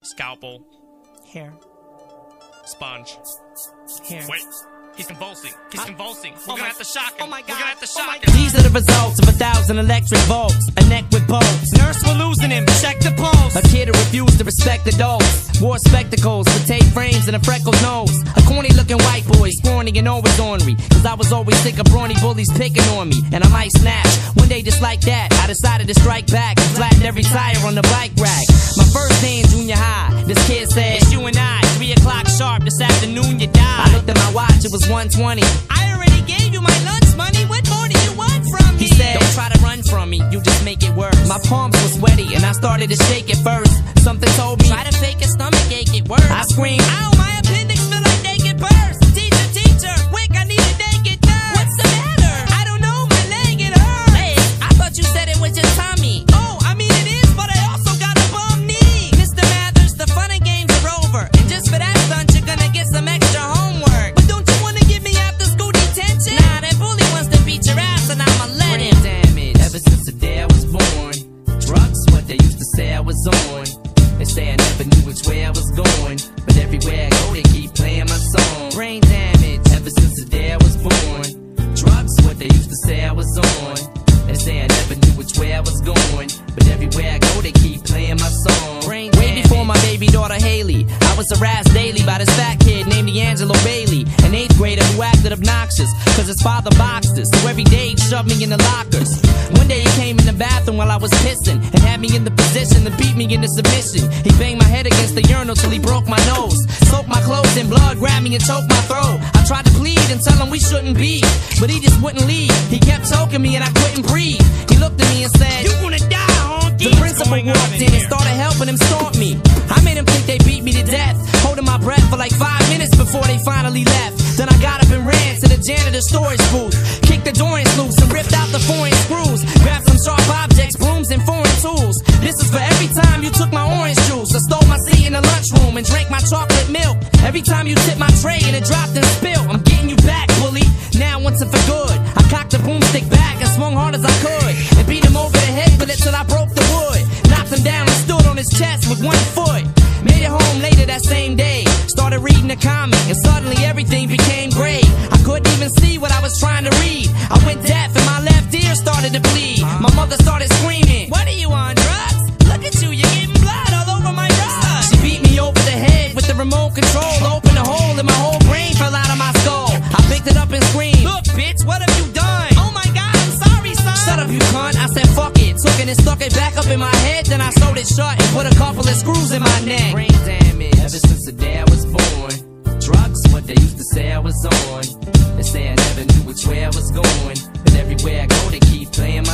Scalpel. Hair. Sponge. Hair. Wait. He's convulsing. He's convulsing. We're gonna have to shock him. Oh my God. We're gonna have to shock him. These are the results of 1,000 electric volts. A neck with bolts. Nurse, we're losing him. Check the pulse. A kid who refused to respect adults. Wore spectacles with tape frames and a freckled nose. A corny looking white boy, scrawny and always ornery. Cause I was always sick of brawny bullies picking on me. And I might snap. One day just like that, I decided to strike back and flattened every tire on the bike rack. My first day in junior high, this kid said, it's you and I, 3 o'clock sharp this afternoon you die. I looked at my watch, it was 1:20. I already gave you my lunch money, what more do you want from me? He said, don't try to run from me, you just make it worse. My palms were sweaty and I started to shake at first. Something told me, try to fake a stomach ache, it works. I screamed, ow, my appendix feel like naked burst. Teacher, quick, I need a naked nurse. What's the matter? I don't know, my leg, it hurts. Hey, I thought you said it was your tummy. Oh, I mean it is, but I also got a bum knee. Mr. Mathers, the fun and games are over. And just for that stunt, you're gonna get some extra homework. But don't you wanna give me after school detention? Nah, that bully wants to beat your ass and I'ma let him. Damage, ever since the day I was born. Drugs, what they used to say I was on. They say I never knew which way I was going, but everywhere I go they keep playing my song. Brain damage, ever since the day I was born. Drugs, what they used to say I was on. They say I never knew which way I was going, but everywhere I go they keep playing my song. Brain damage. Way before my baby daughter Haley, I was harassed daily by this fat kid named D'Angelo Bailey, an 8th grader who acted obnoxious, cause his father boxed us, so every day he'd shove me in the lockers. One day he came in the bathroom while I was pissing, and had me in the position to beat me into submission. He banged my head against the urinal till he broke my nose, soaked my clothes in blood, grabbed me and choked my throat. I tried to plead and tell him we shouldn't be, but he just wouldn't leave. He kept choking me and I couldn't breathe. He looked at me and said, you gonna die, honky. The principal walked in and started helping him stomp me. I made him think they beat me to death, holding my breath for like 5 minutes before they finally left. Then I got up and ran to the janitor's storage booth, kicked the door loose and ripped out the foreign screws, grabbed some sharp objects, brooms and foreign tools. This is for every time you took my orange juice. I stole my seat in the lunchroom and drank my chocolate milk. Every time you tipped my tray and it dropped and spilled. I'm getting you back, bully, now once and for good. I cocked the broomstick back and swung hard as I could, and beat him over the head with it till I broke the wood. Knocked him down and stood on his chest with 1 foot. Made it home later that same day, started reading a comic, and suddenly everything became gray. I couldn't even see what I was trying to read. I went deaf and my left ear started to bleed. My mother started screaming, what are you on, drugs? Look at you, you're getting blood all over my rug. She beat me over the head with the remote control, opened a hole and my whole brain fell out of my skull. I picked it up and screamed, look bitch, what have you done? Oh my God, I'm sorry son. Shut up you cunt, I said fuck it. Took it and stuck it back up in my head, then I sewed it shut and put a couple of screws in my neck. Brain damage, ever since the day I was born. Drugs, what they used to say I was on. They say I never knew which way I was going, but everywhere I go they keep playing